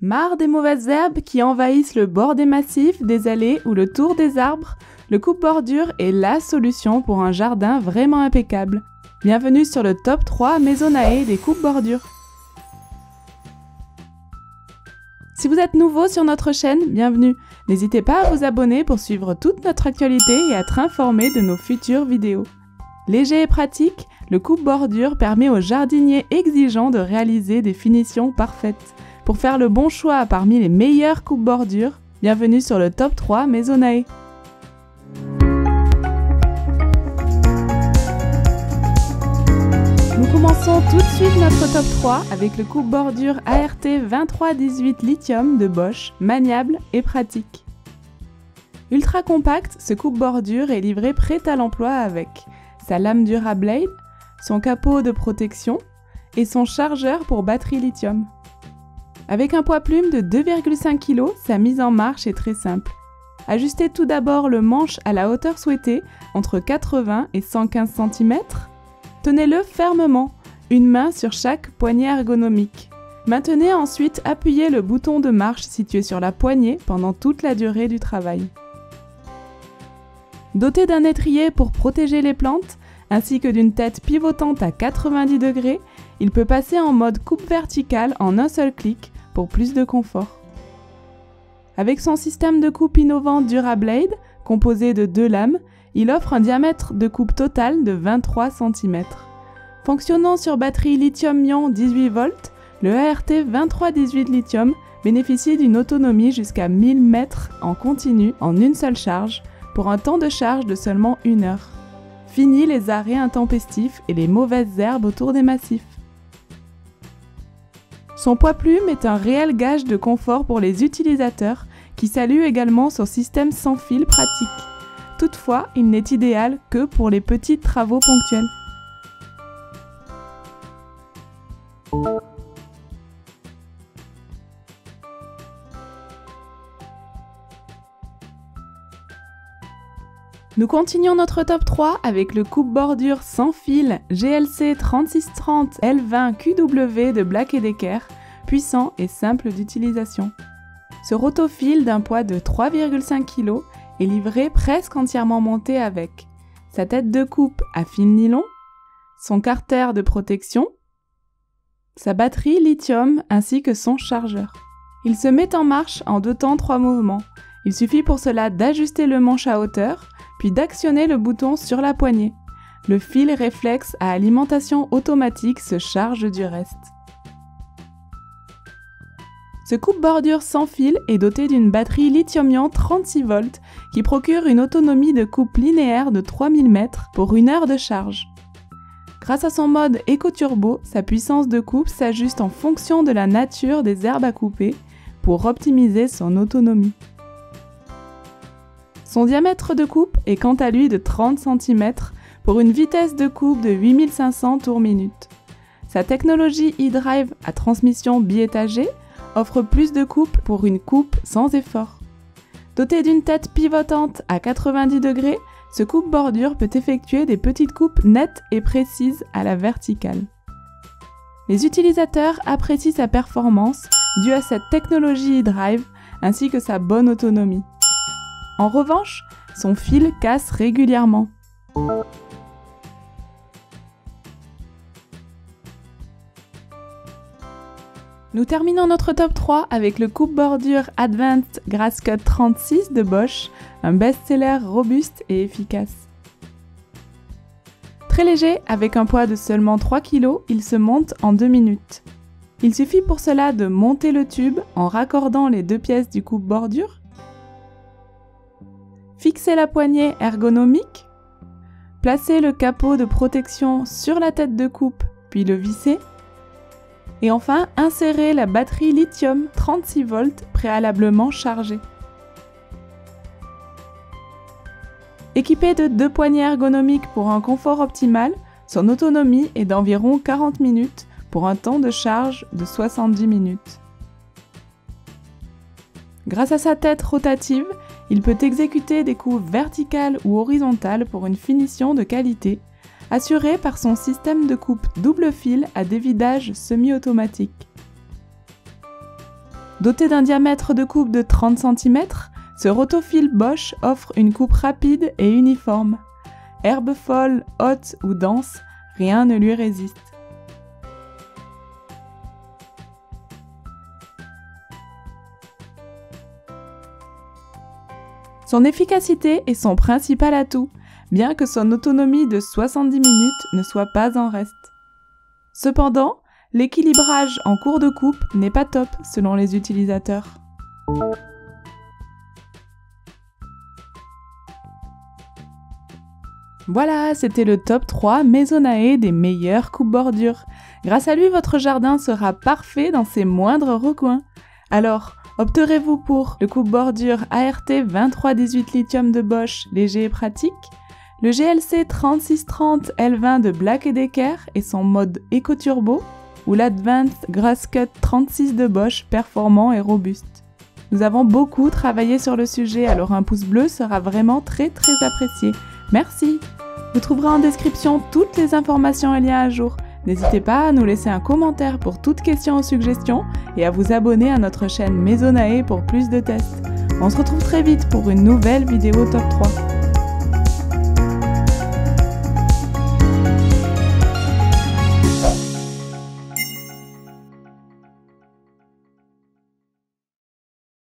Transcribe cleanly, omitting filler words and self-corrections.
Marre des mauvaises herbes qui envahissent le bord des massifs, des allées ou le tour des arbres, le coupe-bordure est la solution pour un jardin vraiment impeccable. Bienvenue sur le top 3 Maisonnae des coupe-bordures. Si vous êtes nouveau sur notre chaîne, bienvenue. N'hésitez pas à vous abonner pour suivre toute notre actualité et être informé de nos futures vidéos. Léger et pratique, le coupe-bordure permet aux jardiniers exigeants de réaliser des finitions parfaites. Pour faire le bon choix parmi les meilleures coupe-bordures, bienvenue sur le top 3 Maisonnae. Nous commençons tout de suite notre top 3 avec le coupe-bordure ART 2318 Lithium de Bosch, maniable et pratique. Ultra compact, ce coupe-bordure est livré prêt à l'emploi avec sa lame DuraBlade, son capot de protection et son chargeur pour batterie lithium. Avec un poids plume de 2,5 kg, sa mise en marche est très simple. Ajustez tout d'abord le manche à la hauteur souhaitée, entre 80 et 115 cm. Tenez-le fermement, une main sur chaque poignée ergonomique. Maintenez ensuite appuyé le bouton de marche situé sur la poignée pendant toute la durée du travail. Doté d'un étrier pour protéger les plantes, ainsi que d'une tête pivotante à 90 degrés, il peut passer en mode coupe verticale en un seul clic pour plus de confort. Avec son système de coupe innovant DuraBlade, composé de 2 lames, il offre un diamètre de coupe total de 23 cm. Fonctionnant sur batterie lithium-ion 18 volts, le ART 2318 Lithium bénéficie d'une autonomie jusqu'à 1000 mètres en continu en une seule charge, pour un temps de charge de seulement 1 heure. Fini les arrêts intempestifs et les mauvaises herbes autour des massifs. Son poids plume est un réel gage de confort pour les utilisateurs qui saluent également son système sans fil pratique. Toutefois, il n'est idéal que pour les petits travaux ponctuels. Nous continuons notre top 3 avec le coupe-bordure sans fil GLC 3630 L20 QW de Black & Decker, puissant et simple d'utilisation. Ce rotofil d'un poids de 3,5 kg est livré presque entièrement monté avec sa tête de coupe à fil nylon, son carter de protection, sa batterie lithium ainsi que son chargeur. Il se met en marche en 2 temps 3 mouvements. Il suffit pour cela d'ajuster le manche à hauteur, puis d'actionner le bouton sur la poignée. Le fil réflexe à alimentation automatique se charge du reste. Ce coupe-bordure sans fil est doté d'une batterie lithium-ion 36 volts qui procure une autonomie de coupe linéaire de 3000 mètres pour 1 heure de charge. Grâce à son mode éco-turbo, sa puissance de coupe s'ajuste en fonction de la nature des herbes à couper pour optimiser son autonomie. Son diamètre de coupe est quant à lui de 30 cm pour une vitesse de coupe de 8500 tours minute. Sa technologie e-drive à transmission biétagée offre plus de coupe pour une coupe sans effort. Doté d'une tête pivotante à 90 degrés, ce coupe-bordure peut effectuer des petites coupes nettes et précises à la verticale. Les utilisateurs apprécient sa performance due à cette technologie e-drive ainsi que sa bonne autonomie. En revanche, son fil casse régulièrement. Nous terminons notre top 3 avec le coupe-bordure Advanced Grasscut 36 de Bosch, un best-seller robuste et efficace. Très léger, avec un poids de seulement 3 kg, il se monte en 2 minutes. Il suffit pour cela de monter le tube en raccordant les 2 pièces du coupe-bordure, fixer la poignée ergonomique, placer le capot de protection sur la tête de coupe, puis le visser, et enfin insérer la batterie lithium 36 volts préalablement chargée. Équipé de 2 poignées ergonomiques pour un confort optimal, son autonomie est d'environ 40 minutes pour un temps de charge de 70 minutes. Grâce à sa tête rotative, il peut exécuter des coupes verticales ou horizontales pour une finition de qualité, assurée par son système de coupe double fil à dévidage semi-automatique. Doté d'un diamètre de coupe de 30 cm, ce rotofil Bosch offre une coupe rapide et uniforme. Herbe folle, haute ou dense, rien ne lui résiste. Son efficacité est son principal atout, bien que son autonomie de 70 minutes ne soit pas en reste. Cependant, l'équilibrage en cours de coupe n'est pas top selon les utilisateurs. Voilà, c'était le top 3 Maisonnae des meilleures coupes bordures. Grâce à lui, votre jardin sera parfait dans ses moindres recoins. Alors, opterez-vous pour le coupe-bordure ART 2318 lithium de Bosch, léger et pratique, le GLC 3630 L20 de Black & Decker et son mode Eco-Turbo, ou l'Advanced Grasscut 36 de Bosch, performant et robuste. Nous avons beaucoup travaillé sur le sujet, alors un pouce bleu sera vraiment très apprécié. Merci! Vous trouverez en description toutes les informations et liens à jour. N'hésitez pas à nous laisser un commentaire pour toute question ou suggestion et à vous abonner à notre chaîne Maisonnae pour plus de tests. On se retrouve très vite pour une nouvelle vidéo top 3.